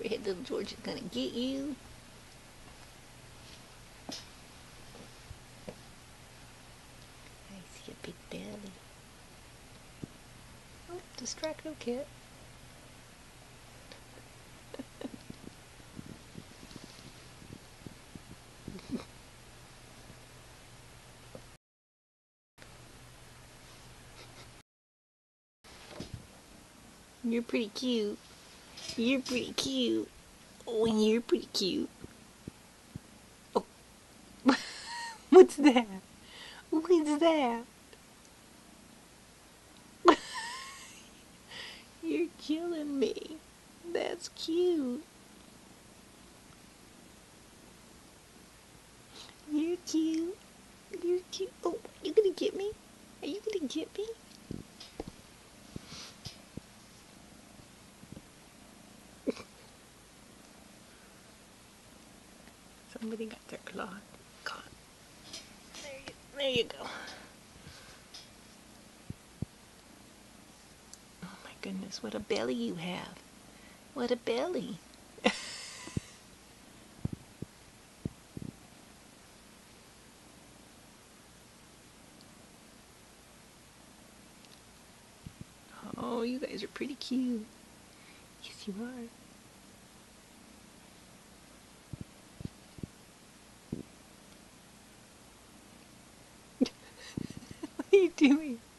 Copperhead little George is gonna get you. I see a big belly. Oh, distracto kit. You're pretty cute. You're pretty cute. Oh, you're pretty cute. Oh. What's that? What's that? You're killing me. That's cute. You're cute. You're cute. Oh, you gonna get me? Are you gonna get me? Somebody got their claw caught. There you go. Oh my goodness, what a belly you have. What a belly. Oh, you guys are pretty cute. Yes, you are. What are you doing?